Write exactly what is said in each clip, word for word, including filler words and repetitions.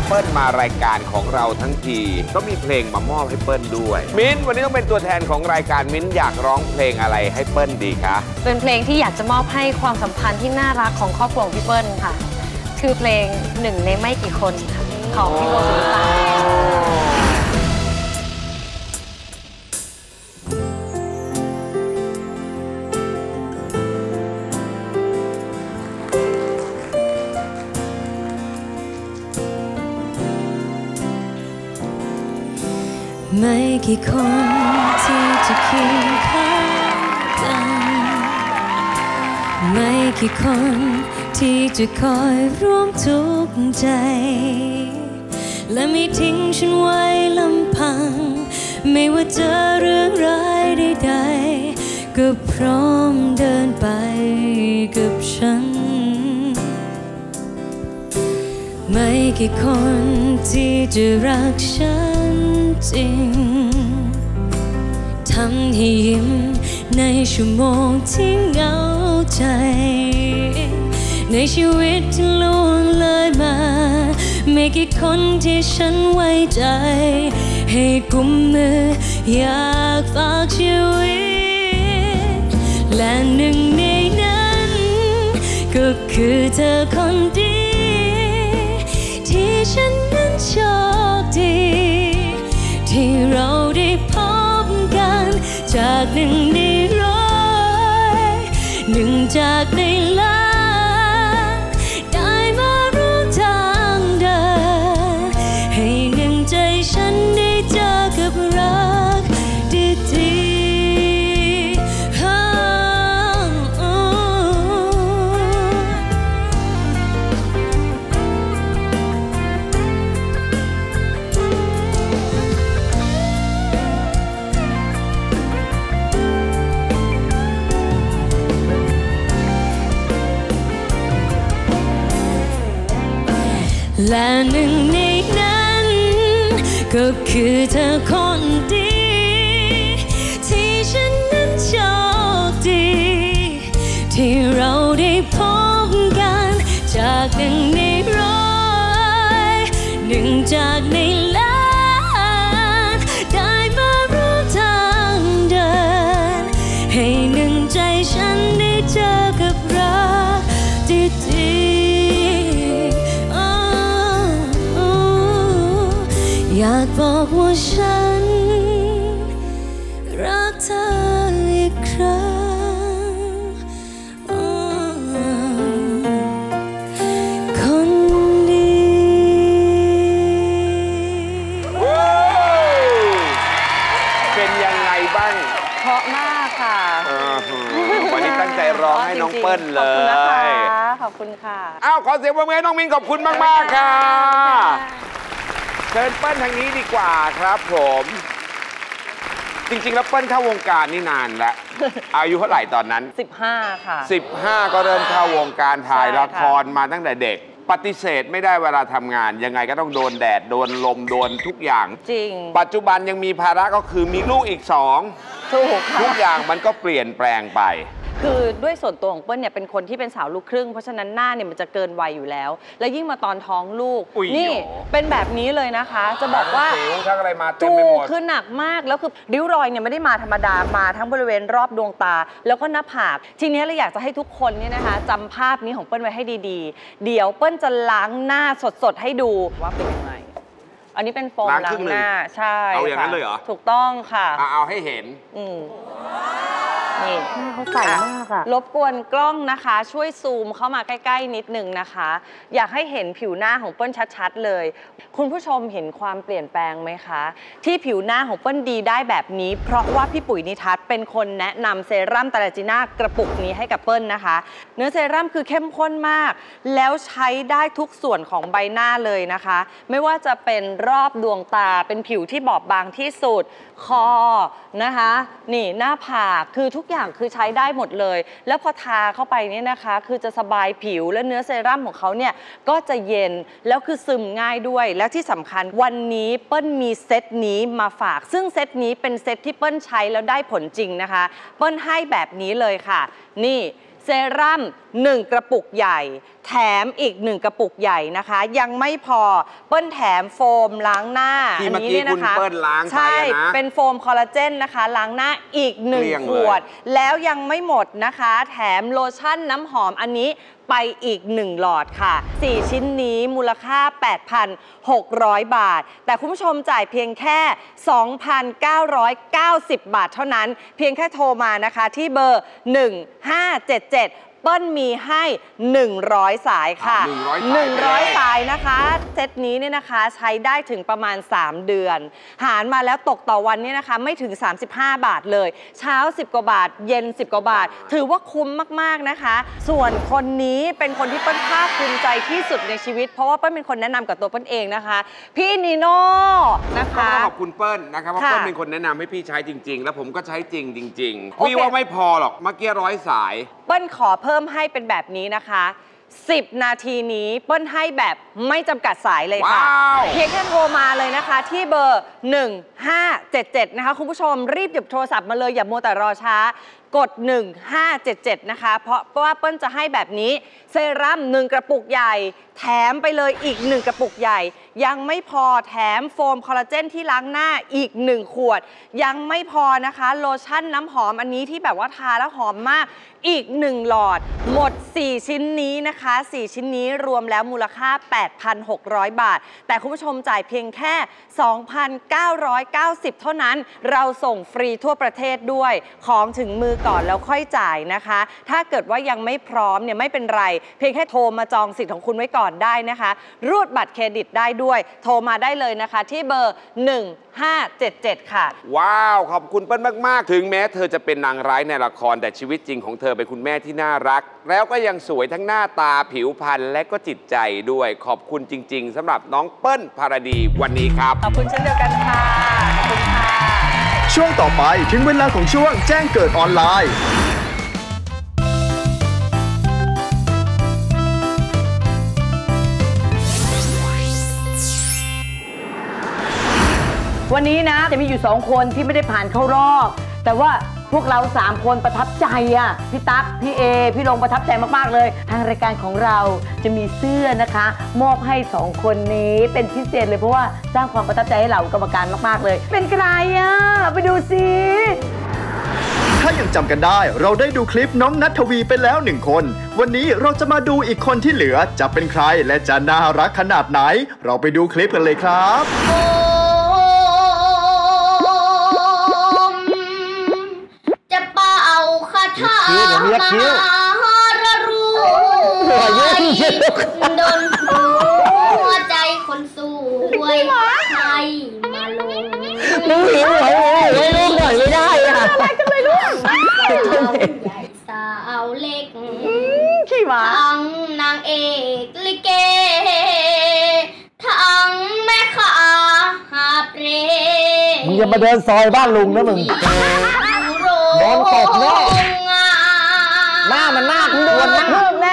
เปิ้ลมารายการของเราทั้งทีก็มีเพลงมามอบให้เปิ้ลด้วยมิ้นวันนี้ต้องเป็นตัวแทนของรายการมิ้นอยากร้องเพลงอะไรให้เปิ้ลดีคะเป็นเพลงที่อยากจะมอบให้ความสัมพันธ์ที่น่ารักของครอบครัวของพี่เปิ้ลค่ะคือเพลงหนึ่งในไม่กี่คนค่ะของพี่โบสุนิตาไม่กี่คนที่จะเคียงข้างกันไม่กี่คนที่จะคอยร่วมทุกข์ใจและไม่ทิ้งฉันไว้ลำพังไม่ว่าเจอเรื่องร้ายใดๆก็พร้อมเดินไปกับฉันไม่กี่คนที่จะรักฉันจริงทำให้ยิ้มในชั่วโมงที่เหงาใจในชีวิตที่ล่วงเลยมาไม่กี่คนที่ฉันไว้ใจให้กุมมืออยากฝากชีวิตและหนึ่งในนั้นก็คือเธอคนดีที่ฉันนั้นโชคดีที่เราได้พบกันจากหนึ่งในร้อยหนึ่งจากในล้านได้มาร่วมทางเดินให้หนึ่งใจฉันได้เจอกับรักดีและหนึ่งในนั้นก็คือเธอคนดีที่ฉันนั้นโชคดีที่เราได้พบกันจากหนึ่งในร้อยหนึ่งจากในล้านได้มาร่วมทางเดินให้หนึ่งใจฉันได้เจอกับรักดีอยากบอกว่าฉันรักเธออีกครั้งคนดีเป็นยังไงบ้างเพราะมากค่ะวันนี้ตั้งใจร้องให้น้องเปิ้ลเลยขอบคุณค่ะอ้าวขอเสียงปรบมือให้น้องมิ้นขอบคุณมากๆค่ะเชิญเปิ้ลทางนี้ดีกว่าครับผมจริงๆแล้วเปิ้ลเข้าวงการนี่นานแล้วอายุเท่าไหร่ตอนนั้นสิบห้าค่ะสิบห้าก็เริ่มเข้าวงการถ่ายละครมาตั้งแต่เด็กปฏิเสธไม่ได้เวลาทำงานยังไงก็ต้องโดนแดดโดนลมโดนทุกอย่างจริงปัจจุบันยังมีภาระก็คือมีลูกอีกสองถูกทุกอย่างมันก็เปลี่ยนแปลงไปคือด้วยส่วนตัวของเปิ้ลเนี่ยเป็นคนที่เป็นสาวลูกครึ่งเพราะฉะนั้นหน้าเนี่ยมันจะเกินวัยอยู่แล้วและยิ่งมาตอนท้องลูกนี่เป็นแบบนี้เลยนะคะจะบอกว่าทั้งอะไรมาเต็มไปหมดคือหนักมากแล้วคือริ้วรอยเนี่ยไม่ได้มาธรรมดามาทั้งบริเวณรอบดวงตาแล้วก็หน้าผากทีนี้เราอยากจะให้ทุกคนเนี่ยนะคะจำภาพนี้ของเปิ้ลไว้ให้ดีๆเดี๋ยวเปิ้ลจะล้างหน้าสดๆให้ดูว่าเป็นยังไงอันนี้เป็นโฟมล้างหน้าใช่เอาอย่างนั้นเลยเหรอถูกต้องค่ะเอาให้เห็นอืมนี่เขาใส่มากอะรบกวนกล้องนะคะช่วยซูมเข้ามาใกล้ๆนิดนึงนะคะอยากให้เห็นผิวหน้าของเปิ้ลชัดๆเลยคุณผู้ชมเห็นความเปลี่ยนแปลงไหมคะที่ผิวหน้าของเปิ้ลดีได้แบบนี้เพราะว่าพี่ปุ๋ยนิทัศน์เป็นคนแนะนำเซรั่มตาลาจีน่ากระปุกนี้ให้กับเปิ้ลนะคะเนื้อเซรั่มคือเข้มข้นมากแล้วใช้ได้ทุกส่วนของใบหน้าเลยนะคะไม่ว่าจะเป็นรอบดวงตาเป็นผิวที่บอบบางที่สุดคอนะคะนี่หน้าผากคือทุกอย่างคือใช้ได้หมดเลยแล้วพอทาเข้าไปเนี่ยนะคะคือจะสบายผิวและเนื้อเซรั่มของเขาเนี่ยก็จะเย็นแล้วคือซึมง่ายด้วยแล้วที่สำคัญวันนี้เปิ้ลมีเซตนี้มาฝากซึ่งเซตนี้เป็นเซตที่เปิ้ลใช้แล้วได้ผลจริงนะคะเปิ้ลให้แบบนี้เลยค่ะนี่เซรั่มหนึ่งกระปุกใหญ่แถมอีกหนึ่งกระปุกใหญ่นะคะยังไม่พอเปิ้ลแถมโฟมล้างหน้าที่เมื่อกี้คุณเปิ้ลล้างไปนะใช่เป็นโฟมคอลลาเจนนะคะล้างหน้าอีกหนึ่งขวดแล้วยังไม่หมดนะคะแถมโลชั่นน้ำหอมอันนี้ไปอีกหนึ่งหลอดค่ะสี่ชิ้นนี้มูลค่า แปดพันหกร้อย บาทแต่คุณผู้ชมจ่ายเพียงแค่ สองพันเก้าร้อยเก้าสิบ บาทเท่านั้นเพียงแค่โทรมานะคะที่เบอร์หนึ่งห้าเจ็ดเจ็ดเปิ้ลมีให้หนึ่งร้อยสายค่ะหนึ่งร้อยสายนะคะเซตนี้เนี่ยนะคะใช้ได้ถึงประมาณสามเดือนหารมาแล้วตกต่อวันเนี่ยนะคะไม่ถึงสามสิบห้าบาทเลยเช้าสิบกว่าบาทเย็นสิบกว่าบาทถือว่าคุ้มมากๆนะคะส่วนคนนี้เป็นคนที่เปิ้ลภาคภูมิใจที่สุดในชีวิตเพราะว่าเปิ้ลเป็นคนแนะนำกับตัวเปิ้ลเองนะคะพี่นีโน่นะคะขอบคุณเปิ้ลนะครับเพราะเปิ้ลเป็นคนแนะนำให้พี่ใช้จริงๆแล้วผมก็ใช้จริงจริงๆพี่ว่าไม่พอหรอกเมื่อกี้ร้อยสายเปิ้ลขอเพิ่มให้เป็นแบบนี้นะคะสิบนาทีนี้เปิ้ลให้แบบไม่จำกัดสายเลยค่ะเพียงแค่โทรมาเลยนะคะที่เบอร์หนึ่งห้าเจ็ดเจ็ดนะคะคุณผู้ชมรีบหยิบโทรศัพท์มาเลยอย่ามัวแต่รอช้ากดหนึ่งห้าเจ็ดเจ็ดนะคะเพราะว่าเปิ้ลจะให้แบบนี้เซรั่มหนึ่งกระปุกใหญ่แถมไปเลยอีกหนึ่งกระปุกใหญ่ยังไม่พอแถมโฟมคอลลาเจนที่ล้างหน้าอีกหนึ่งขวดยังไม่พอนะคะโลชั่นน้ำหอมอันนี้ที่แบบว่าทาแล้วหอมมากอีกหนึ่งหลอดหมดสี่ชิ้นนี้นะคะสี่ชิ้นนี้รวมแล้วมูลค่า แปดพันหกร้อย บาทแต่คุณผู้ชมจ่ายเพียงแค่ สองพันเก้าร้อยเก้าสิบ เท่านั้นเราส่งฟรีทั่วประเทศด้วยของถึงมือก่อนแล้วค่อยจ่ายนะคะถ้าเกิดว่ายังไม่พร้อมเนี่ยไม่เป็นไรเพียงแค่โทรมาจองสิทธิ์ของคุณไว้ก่อนได้นะคะรูดบัตรเครดิตได้ด้วยโทรมาได้เลยนะคะที่เบอร์หนึ่งห้าเจ็ดเจ็ดค่ะว้าวขอบคุณเปิ้ลมากๆถึงแม้เธอจะเป็นนางร้ายในละครแต่ชีวิตจริงของเธอเป็นคุณแม่ที่น่ารักแล้วก็ยังสวยทั้งหน้าตาผิวพรรณและก็จิตใจด้วยขอบคุณจริงๆสำหรับน้องเปิ้ลภารดีวันนี้ครับขอบคุณเช่นเดียวกันค่ะขอบคุณค่ะช่วงต่อไปถึงเวลาของช่วงแจ้งเกิดออนไลน์วันนี้นะจะมีอยู่สองคนที่ไม่ได้ผ่านเข้ารอบแต่ว่าพวกเราสามคนประทับใจอ่ะพี่ตั๊กพี่เอพี่ลงประทับใจมากๆเลยทางรายการของเราจะมีเสื้อนะคะมอบให้สองคนนี้เป็นพิเศษเลยเพราะว่าสร้างความประทับใจให้เรากรรมการมากๆเลยเป็นใครอ่ะไปดูสิถ้ายังจำกันได้เราได้ดูคลิปน้องณัฐวีไปแล้วหนึ่งคนวันนี้เราจะมาดูอีกคนที่เหลือจะเป็นใครและจะน่ารักขนาดไหนเราไปดูคลิปกันเลยครับมหารรวยโดนหัวใจคนสวยให้มาลงมึงหิวเหรอไม่รู้หน่อยไม่ได้อะอะไรกันเลยลูกสาวใหญ่สาวเล็กขี้หมาทั้งนางเอกลิเกทั้งแม่ค้าหาเปรมึงอย่ามาเดินซอยบ้านลุงนะมึงโดนตบแน่หน้ามันหน้าคุณโดนเพิ่มแน่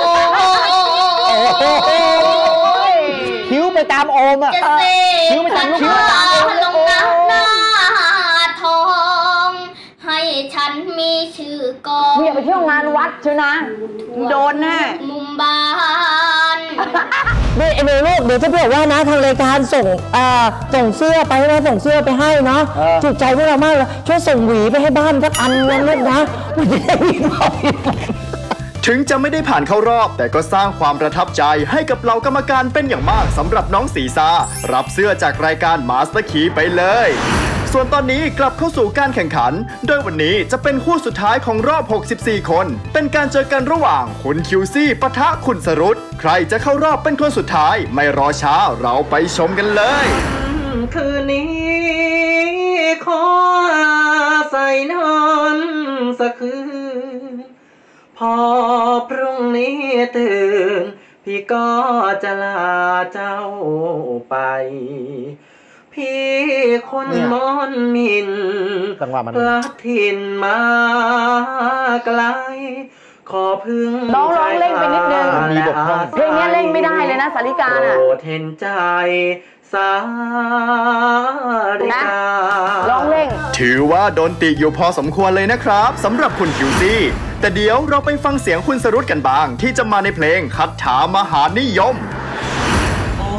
คิ้วไปตามโอมอ่ะคิ้วไปตามลูกคิ้วตามลงหน้าหน้าทองให้ฉันมีชื่อกองมึงอย่าไปเที่ยวงานวัดเชียวนะโดนแน่มุมบ้านนี่ไอ้หนูลูกเดี๋ยวจะบอกว่านะทางรายการส่งอ่าส่งเสื้อไปนะส่งเสื้อไปให้เนาะจุใจพวกเรามากเลยช่วยส่งหวีไปให้บ้านสักอันนึงนะมันจะได้มีความถึงจะไม่ได้ผ่านเข้ารอบแต่ก็สร้างความประทับใจให้กับเหล่ากรรมการเป็นอย่างมากสำหรับน้องสีซารับเสื้อจากรายการมาสเตอร์คีไปเลยส่วนตอนนี้กลับเข้าสู่การแข่งขันโดยวันนี้จะเป็นคู่สุดท้ายของรอบหกสิบสี่คนเป็นการเจอกันระหว่างคุณคิวซี่ปะทะคุณสรุตใครจะเข้ารอบเป็นคนสุดท้ายไม่รอช้าเราไปชมกันเลยคืนนี้ขอใส่นอนสักคืนพอพรุ่งนี้ตื่นพี่ก็จะลาเจ้าไปพี่คนมอนมินพระถิ่นมาไกลขขอพึ่งน้องร้องเร่งไปนิดนึงมีบกพร่องเพลงนี้เร่งไม่ได้เลยนะสาริกาโปน่ะรดเห็นใจสาริการ้องเร่งถือว่าโดนติอยู่พอสมควรเลยนะครับสำหรับคุณคิวซี่แต่เดี๋ยวเราไปฟังเสียงคุณสรุตกันบ้าง ที่จะมาในเพลงคาถามหานิยมโอ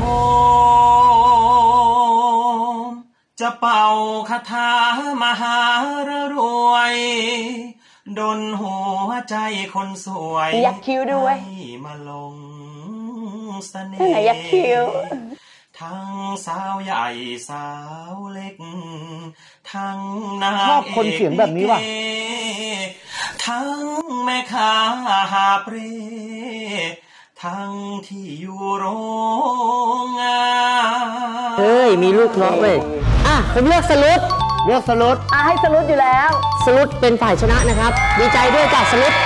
มจะเป่าคาถามหารรวยดลหัวใจคนสวยยักคิ้วด้วยให้มาลงเสน่ไหนห์ยักคิ้วทั้งสาวใหญ่สาวเล็ก ทั้งนางชอบคนเสียงแบบนี้ว่ะเอกทั้งแม่ค้าหาเปรทั้งที่อยู่โรงงานเฮ้ย มีลูกน้องเว้ยอ่ะ ผมเลือกสลุดเลือกสลุดอ่ะให้สรุปอยู่แล้วสลุดเป็นฝ่ายชนะนะครับ ดีใจด้วยจากสลุด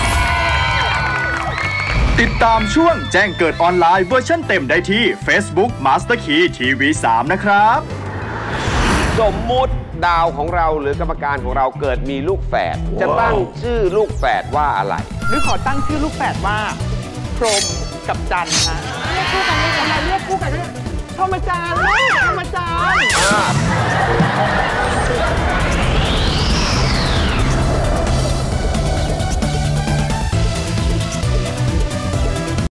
ติดตามช่วงแจ้งเกิดออนไลน์เวอร์ชันเต็มได้ที่ Facebook Master Key ที วี สาม นะครับสมมุติดาวของเราหรือกรรมการของเราเกิดมีลูกแฝดจะตั้งชื่อลูกแฝดว่าอะไรหรือขอตั้งชื่อลูกแฝดว่าพรหมกับจันทร์ฮะเรียกคู่กันได้ไหมเรียกคู่กันได้พรหมจันทร์พรหมจันทร์